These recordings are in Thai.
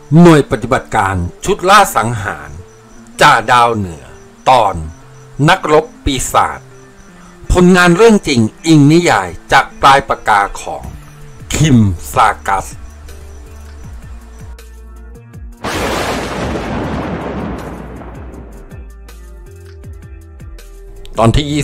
หน่วยปฏิบัติการชุดล่าสังหารจ่าดาวเหนือตอนนักรบปีศาจผลงานเรื่องจริงอิงนิยายจากปลายปากกาของคิมซากัสตอนที่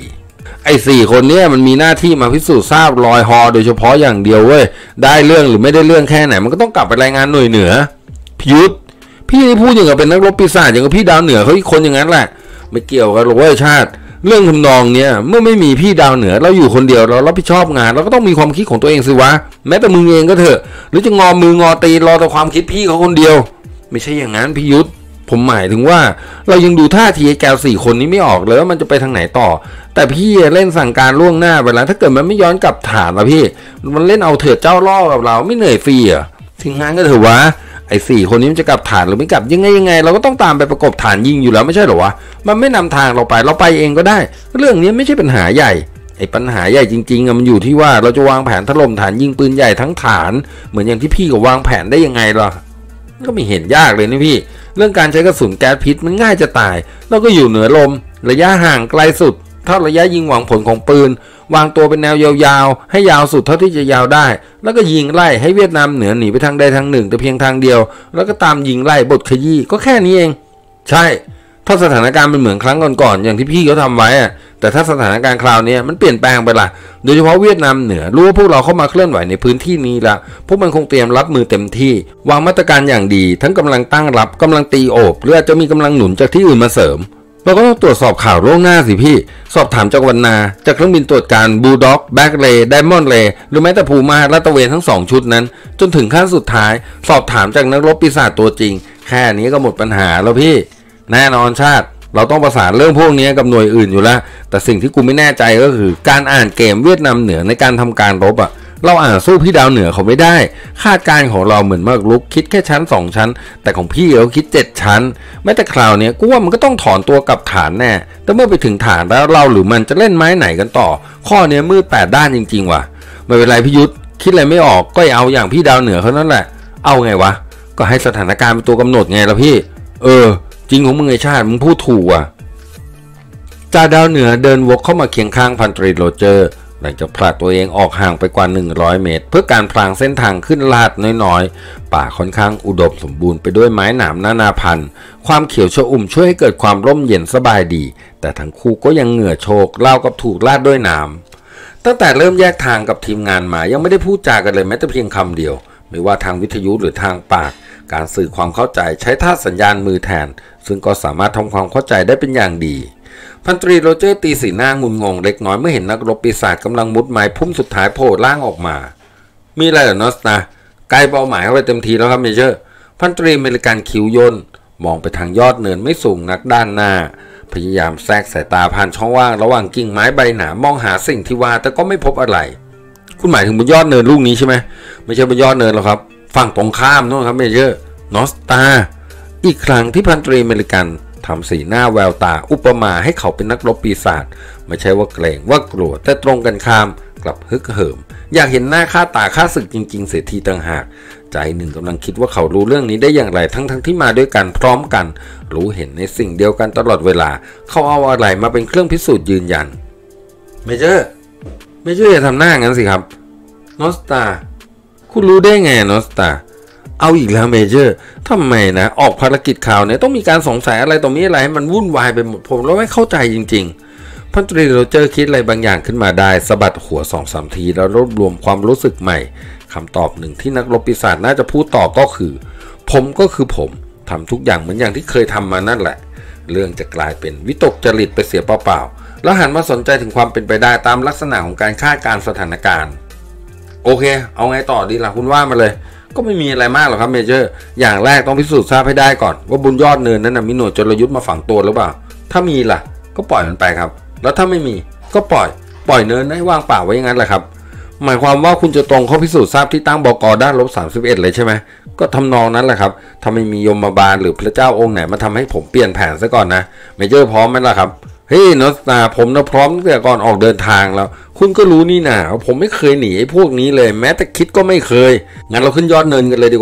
24 ไอ้4คนเนี้ยมันมีหน้าที่มาพิสูจน์ทราบรอยฮอโดยเฉพาะอย่างเดียวเว้ยได้เรื่องหรือไม่ได้เรื่องแค่ไหนมันก็ต้องกลับไปรายงานหน่วยเหนือพิยุทธพี่นี่พูดอย่างกับเป็นนักรบปีศาจอย่างกับพี่ดาวเหนือเขาอีกคนอย่างนั้นแหละไม่เกี่ยวกันหรอกเว้ยชาติเรื่องทำนองเนี้ยเมื่อไม่มีพี่ดาวเหนือเราอยู่คนเดียวเรารับผิดชอบงานเราก็ต้องมีความคิดของตัวเองสิวะแม้แต่มึงเองก็เถอะหรือจะงอมืองอตีรอแต่ความคิดพี่เขาคนเดียวไม่ใช่อย่างนั้นพิยุทธผมหมายถึงว่าเรายังดูท่าทีแกว4คนนี้ไม่ออกเลยว่ามันจะไปทางไหนต่อแต่พี่เล่นสั่งการล่วงหน้าไปแล้วถ้าเกิดมันไม่ย้อนกลับฐานละพี่มันเล่นเอาเถิดเจ้าล่อกับเราไม่เหนื่อยฟรีอ่ะทิ้งงานก็เถอะวะไอ้4คนนี้มันจะกลับฐานหรือไม่กลับยังไงเราก็ต้องตามไปประกบฐานยิงอยู่แล้วไม่ใช่หรอวะมันไม่นำทางเราไปเองก็ได้เรื่องนี้ไม่ใช่ปัญหาใหญ่ไอ้ปัญหาใหญ่จริงๆมันอยู่ที่ว่าเราจะวางแผนถล่มฐานยิงปืนใหญ่ทั้งฐานเหมือนอย่างที่พี่ก็วางแผนได้ยังไงล่ะก็ไม่เห็นยากเลยนะพี่เรื่องการใช้กระสุนแก๊สพิษมันง่ายจะตายเราก็อยู่เหนือลมระยะห่างไกลสุดเท่าระยะยิงหวังผลของปืนวางตัวเป็นแนวยาวๆให้ยาวสุดเท่าที่จะยาวได้แล้วก็ยิงไล่ให้เวียดนามเหนือหนีไปทางใดทางหนึ่งแต่เพียงทางเดียวแล้วก็ตามยิงไล่บทขยี้ก็แค่นี้เองใช่ถ้าสถานการณ์เป็นเหมือนครั้งก่อนๆอย่างที่พี่เขาทำไว้อะแต่ถ้าสถานการณ์คราวนี้มันเปลี่ยนแปลงไปละโดยเฉพาะเวียดนามเหนือรู้ว่าพวกเราเข้ามาเคลื่อนไหวในพื้นที่นี้ละพวกมันคงเตรียมรับมือเต็มที่วางมาตรการอย่างดีทั้งกำลังตั้งรับกำลังตีโอบหรืออาจจะมีกำลังหนุนจากที่อื่นมาเสริมเราก็ต้องตรวจสอบข่าวล่วงหน้าสิพี่สอบถามจากวันนาจากเครื่องบินตรวจการบูลด็อกแบ็กเลย์ไดมอนด์เลย์หรือแม้แต่พูม่าลาดตระเวนทั้ง2ชุดนั้นจนถึงขั้นสุดท้ายสอบถามจากนักรบปีศาจตัวจริงแค่นี้ก็หมดปัญหาแล้วพี่แน่นอนชาติเราต้องประสานเรื่องพวกนี้กับหน่วยอื่นอยู่แล้วแต่สิ่งที่กูไม่แน่ใจก็คือการอ่านเกมเวียดนามเหนือในการทำการรบอ่ะเราอ่านสู้พี่ดาวเหนือเขาไม่ได้คาดการณ์ของเราเหมือนมากลุกคิดแค่ชั้น2ชั้นแต่ของพี่เขาคิด7ชั้นแม้แต่คราวนี้กูว่ามันก็ต้องถอนตัวกลับฐานแน่แต่เมื่อไปถึงฐานแล้วเราหรือมันจะเล่นไม้ไหนกันต่อข้อนี้มืด8ด้านจริงๆว่ะไม่เป็นไรพี่ยุทธคิดอะไรไม่ออกก็เอาอย่างพี่ดาวเหนือเขานั่นแหละเอาไงวะก็ให้สถานการณ์เป็นตัวกำหนดไงล่ะพี่จริงของมึงไอ้ชาติมึงพูดถูกอ่ะจ่าดาวเหนือเดินวกเข้ามาเคียงข้างพันตรีโรเจอร์หลังจากผลักตัวเองออกห่างไปกว่า100เมตรเพื่อการพลางเส้นทางขึ้นลาดน้อยๆป่าค่อนข้างอุดมสมบูรณ์ไปด้วยไม้หนามนานาพันธุ์ความเขียวชอุ่มช่วยให้เกิดความร่มเย็นสบายดีแต่ทั้งคู่ก็ยังเหงื่อโชกเล่ากับถูกลาดด้วยน้ำตั้งแต่เริ่มแยกทางกับทีมงานมายังไม่ได้พูดจากันเลยแม้แต่เพียงคำเดียวไม่ว่าทางวิทยุหรือทางปากการสื่อความเข้าใจใช้ท่าสัญญาณมือแทนซึ่งก็สามารถทำความเข้าใจได้เป็นอย่างดีพันตรีโรเจอร์ตีสีหน้างุนงงเล็กน้อยเมื่อเห็นนักรบปีศาจกำลังมุดไม้พุ่มสุดท้ายโผล่ล่างออกมามีอะไรเหรอนอสนะใกล้เป้าหมายเข้าไปเต็มทีแล้วครับเมเจอร์พันตรีอเมริกันคิ้วย่นมองไปทางยอดเนินไม่สูงนักด้านหน้าพยายามแทรกสายตาผ่านช่องว่างระหว่างกิ่งไม้ใบหนามองหาสิ่งที่ว่าแต่ก็ไม่พบอะไรคุณหมายถึงบนยอดเนินลูกนี้ใช่ไหมไม่ใช่บนยอดเนินหรอกครับฝั่งตรงข้ามนู่นครับเมเจอร์นอสตาอีกครั้งที่พันตรีอเมริกันทำสีหน้าแววตาอุปมาให้เขาเป็นนักรบปีศาจไม่ใช่ว่าเกรงว่ากลัวแต่ตรงกันข้ามกลับฮึกเหิมอยากเห็นหน้าค่าตาค่าศึกจริงๆเสียทีต่างหากใจหนึ่งกำลังคิดว่าเขารู้เรื่องนี้ได้อย่างไรทั้งที่มาด้วยกันพร้อมกันรู้เห็นในสิ่งเดียวกันตลอดเวลาเขาเอาอะไรมาเป็นเครื่องพิสูจน์ยืนยันเมเจอร์อย่าทำหน้างั้นสิครับนอสตาคุณรู้ได้ไงนอสตาเอาอีกแล้วเมเจอร์ทำไมนะออกภารกิจข่าวเนี่ยต้องมีการสงสัยอะไรต่อมีอะไรให้มันวุ่นวายไปหมดผมแล้วไม่เข้าใจจริงๆพันตรีโรเจอร์คิดอะไรบางอย่างขึ้นมาได้สะบัดหัว 2-3 ทีแล้วรวบรวมความรู้สึกใหม่คำตอบหนึ่งที่นักรบปีศาจน่าจะพูดต่อก็คือผมก็คือผมทำทุกอย่างเหมือนอย่างที่เคยทำมานั่นแหละเรื่องจะกลายเป็นวิตกจริตไปเสียเปล่าๆแล้วหันมาสนใจถึงความเป็นไปได้ตามลักษณะของการคาดการณ์สถานการณ์โอเคเอาไงต่อดีล่ะคุณว่ามาเลยก็ไม่มีอะไรมากหรอกครับเมเจอร์อย่างแรกต้องพิสูจน์ทราบให้ได้ก่อนว่าบนยอดเนินนั้นมีหน่วยจรยุทธ์มาฝังตัวหรือเปล่าถ้ามีล่ะก็ปล่อยมันไปครับแล้วถ้าไม่มีก็ปล่อยเนินให้ว่างเปล่าไว้อย่างนั้นแหละครับหมายความว่าคุณจะตรงเข้าพิสูจน์ทราบที่ตั้งบก.ด้าน-31เลยใช่ไหมก็ทำนองนั้นแหละครับถ้าไม่มียมบาลหรือพระเจ้าองค์ไหนมาทำให้ผมเปลี่ยนแผนซะก่อนนะเมเจอร์พร้อมไหมล่ะครับเฮ้ยนอสตาผมพร้อมตั้งแต่ก่อนออกเดินทางแล้วคุณก็รู้นี่นะผมไม่เคยหนีไอ้พวกนี้เลยแม้แต่คิดก็ไม่เคยงั้นเราขึ้นยอดเนินกันเลยดีกว่า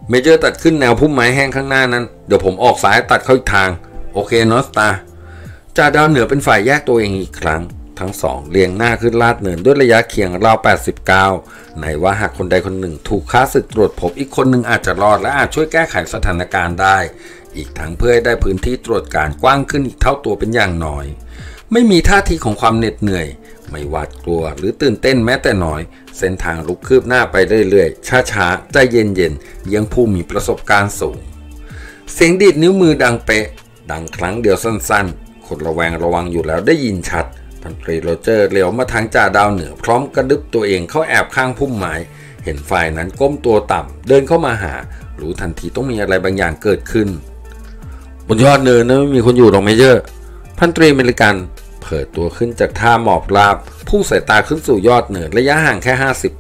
เมเจอร์ตัดขึ้นแนวพุ่มไม้แห้งข้างหน้านั้นเดี๋ยวผมออกซ้ายตัดเข้าอีกทางโอเคนอสตาจ่าดาวเหนือเป็นฝ่ายแยกตัวเองอีกครั้งทั้งสองเรียงหน้าขึ้นลาดเนินด้วยระยะเคียงราว89ไหนว่าหากคนใดคนหนึ่งถูกฆ่าศึกตรวจพบอีกคนหนึ่งอาจจะรอดและอาจช่วยแก้ไขสถานการณ์ได้อีกทั้งเพื่อให้ได้พื้นที่ตรวจการกว้างขึ้นอีกเท่าตัวเป็นอย่างน้อยไม่มีท่าทีของความเหน็ดเหนื่อยไม่หวาดกลัวหรือตื่นเต้นแม้แต่น้อยเส้นทางลุกคืบหน้าไปเรื่อยๆช้าๆใจเย็นๆยังผู้มีประสบการณ์สูงเสียงดีดนิ้วมือดังเป๊ะดังครั้งเดียวสั้นๆคนระแวงระวังอยู่แล้วได้ยินชัดพันตรีโรเจอร์เหลียวมาทางจ่าดาวเหนือพร้อมกระดึบตัวเองเข้าแอบข้างพุ่มไม้เห็นฝ่ายนั้นก้มตัวต่ำเดินเข้ามาหารู้ทันทีต้องมีอะไรบางอย่างเกิดขึ้นบนยอดเนินนะไม่มีคนอยู่หรอกเมเจอร์พันตรีอเมริกันเผยตัวขึ้นจากท่าหมอบราบพุ่งสายตาขึ้นสู่ยอดเนินระยะห่างแค่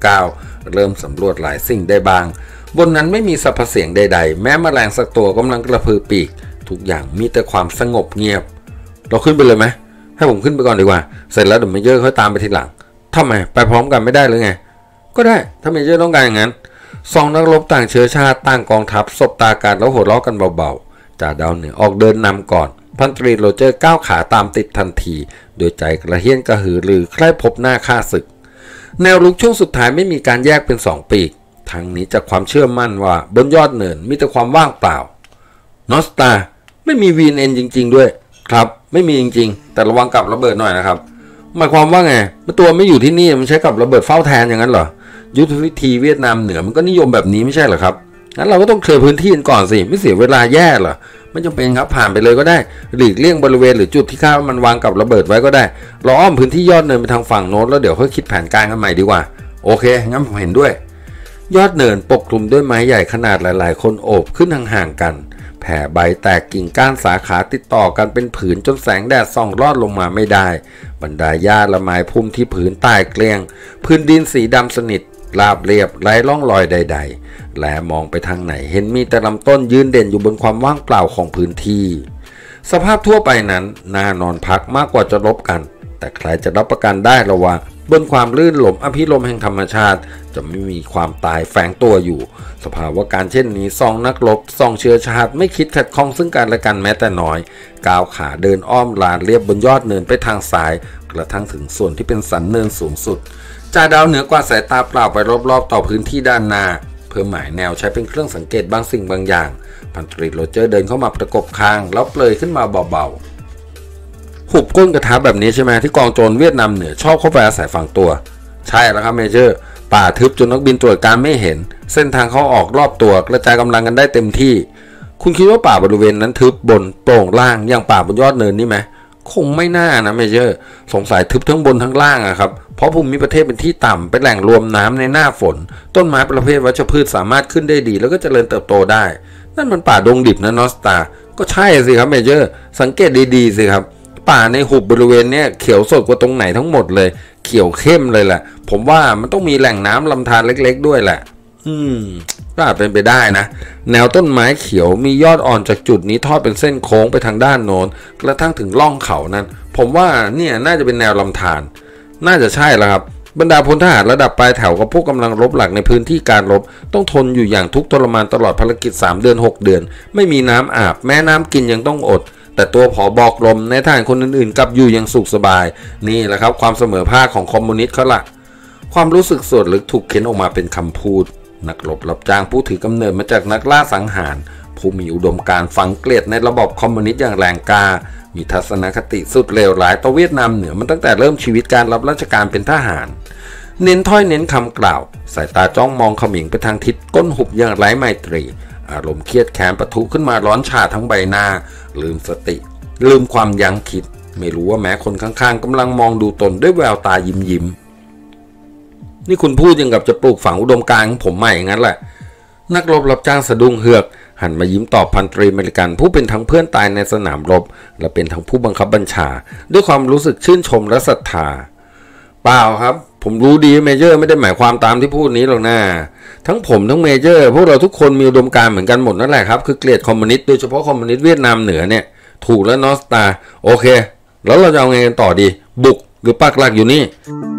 59เริ่มสำรวจหลายสิ่งได้บ้างบนนั้นไม่มีสรรพเสียงใดๆแม้แมลงสักตัวกำลังกระพือปีกทุกอย่างมีแต่ความสงบเงียบเราขึ้นไปเลยไหมให้ผมขึ้นไปก่อนดีกว่าเสร็จแล้วเดี๋ยวเมเจอร์ค่อยตามไปทีหลังทำไมไปพร้อมกันไม่ได้หรือไงก็ได้ถ้าเมเจอร์ต้องการอย่างนั้นสองนักรบต่างเชื้อชาติต่างกองทัพสบตากันแล้วหัวเราะกันเบาๆจ่าดาวเหนือออกเดินนำก่อนพันตรีโรเจอร์ก้าวขาตามติดทันทีโดยใจกระเฮี้ยนกระหือรือใคร่พบหน้าฆ่าศึกแนวลุกช่วงสุดท้ายไม่มีการแยกเป็น2ปีกทั้งนี้จากความเชื่อมั่นว่าบนยอดเนินมีแต่ความว่างเปล่านอสตาไม่มี VNN จริงๆด้วยครับไม่มีจริงๆแต่ระวังกับระเบิดหน่อยนะครับหมายความว่าไงตัวไม่อยู่ที่นี่มันใช้กับระเบิดเฝ้าแทนอย่างนั้นเหรอยุทธวิธีเวียดนามเหนือมันก็นิยมแบบนี้ไม่ใช่เหรอครับงั้นเราก็ต้องเคลียร์พื้นที่กันก่อนสิไม่เสียเวลาแย่เหรอไม่จำเป็นครับผ่านไปเลยก็ได้หลีกเลี่ยงบริเวณหรือจุดที่คาดว่ามันวางกับระเบิดไว้ก็ได้เราอ้อมพื้นที่ยอดเนินไปทางฝั่งโน้นแล้วเดี๋ยวค่อยคิดแผนการกันใหม่ดีกว่าโอเคงั้นผมเห็นด้วยยอดเนินปกคลุมด้วยไม้ใหญ่ขนาดหลายๆคนโอบขึ้นห่างๆกันแผ่ใบแตกกิ่งก้านสาขาติดต่อกันเป็นผืนจนแสงแดดส่องลอดลงมาไม่ได้บรรดาหญ้าละไม้พุ่มที่ผืนใต้เกลี้ยงพื้นดินสีดำสนิทราบเรียบไร้ร่องรอยใดๆและมองไปทางไหนเห็นมีแต่ลำต้นยืนเด่นอยู่บนความว่างเปล่าของพื้นที่สภาพทั่วไปนั้นน่านอนพักมากกว่าจะรบกันแต่ใครจะรับประกันได้ละว่าบนความลื่นหลมอภิรมย์แห่งธรรมชาติจะไม่มีความตายแฝงตัวอยู่สภาวะการเช่นนี้สองนักรบสองเชื้อชาติไม่คิดขัดข้องซึ่งกันและกันแม้แต่น้อยก้าวขาเดินอ้อมลานเรียบบนยอดเนินไปทางซ้ายกระทั่งถึงส่วนที่เป็นสันเนินสูงสุดจ่าดาวเหนือกว่าสายตาเปล่าไปรอบๆต่อพื้นที่ด้านหน้าเพื่อหมายแนวใช้เป็นเครื่องสังเกตบางสิ่งบางอย่างพันตรีโรเจอร์เดินเข้ามาประกบคางแล้วเปลยขึ้นมาเบาๆหุบก้นกระทะแบบนี้ใช่ไหมที่กองโจรเวียดนามเหนือชอบเข้าไปอาศัยฝั่งตัวใช่แล้วครับเมเจอร์ป่าทึบจนนักบินตรวจการไม่เห็นเส้นทางเข้าออกรอบตัวกระจายกำลังกันได้เต็มที่คุณคิดว่าป่าบริเวณนั้นทึบบนโปร่งล่างอย่างป่าบนยอดเนินนี่ไหมคงไม่น่านะเมเจอร์สงสัยทึบทั้งบนทั้งล่างอะครับเพราะภูมิประเทศเป็นที่ต่ำเป็นแหล่งรวมน้ำในหน้าฝนต้นไม้ประเภทวัชพืชสามารถขึ้นได้ดีแล้วก็เจริญเติบโตได้นั่นมันป่าดงดิบนะนอสตาก็ใช่สิครับเมเจอร์สังเกตดีๆสิครับป่าในหุบบริเวณเนี้ยเขียวสดกว่าตรงไหนทั้งหมดเลยเขียวเข้มเลยแหละผมว่ามันต้องมีแหล่งน้ำลำธารเล็กๆด้วยแหละก็อาจเป็นไปได้นะแนวต้นไม้เขียวมียอดอ่อนจากจุดนี้ทอดเป็นเส้นโค้งไปทางด้านโน้นกระทั่งถึงล่องเขานั้นผมว่าเนี่ยน่าจะเป็นแนวลำธารน่าจะใช่แล้วครับบรรดาพลทหารระดับปลายแถวกับพวกกำลังรบหลักในพื้นที่การรบต้องทนอยู่อย่างทุกข์ทรมานตลอดภารกิจ3 เดือน 6 เดือนไม่มีน้ำอาบแม้น้ำกินยังต้องอดแต่ตัวผบ.กรมในทหารคนอื่นๆกลับอยู่อย่างสุขสบายนี่แหละครับความเสมอภาคของคอมมิวนิสต์เขาละความรู้สึกส่วนลึกถูกเข็นออกมาเป็นคำพูดนักรบรับจ้างผู้ถือกำเนิดมาจากนักล่าสังหารผู้มีอุดมการณ์ฝังเกลียดในระบบคอมมิวนิสต์อย่างแรงกล้ามีทัศนคติสุดเลวร้ายต่อเวียดนามเหนือมันตั้งแต่เริ่มชีวิตการรับราชการเป็นทหารเน้นถ้อยเน้นคำกล่าวสายตาจ้องมองเขมิงไปทางทิศก้นหุบอย่างไร้ไมตรีอารมณ์เครียดแค้นปะทุขึ้นมาร้อนชาทั้งใบหน้าลืมสติลืมความยั้งคิดไม่รู้ว่าแม้คนข้างๆกำลังมองดูตนด้วยแววตายิ้มนี่คุณพูดยังกับจะปลูกฝังอุดมการณ์ของผมใหม่อย่างนั้นแหละนักรบรับจ้างสะดุ้งเฮือกหันมายิ้มตอบพันตรีอเมริกันผู้เป็นทั้งเพื่อนตายในสนามรบและเป็นทั้งผู้บังคับบัญชาด้วยความรู้สึกชื่นชมและศรัทธาเปล่าครับผมรู้ดีเมเจอร์ไม่ได้หมายความตามที่พูดนี้หรอกนะทั้งผมทั้งเมเจอร์พวกเราทุกคนมีอุดมการณ์เหมือนกันหมดนั่นแหละครับคือเกลียดคอมมิวนิสต์โดยเฉพาะคอมมิวนิสต์เวียดนามเหนือเนี่ยถูกแล้วนอสตาโอเคแล้วเราจะเอาไงกันต่อดีบุกหรือปักหลักอยู่นี่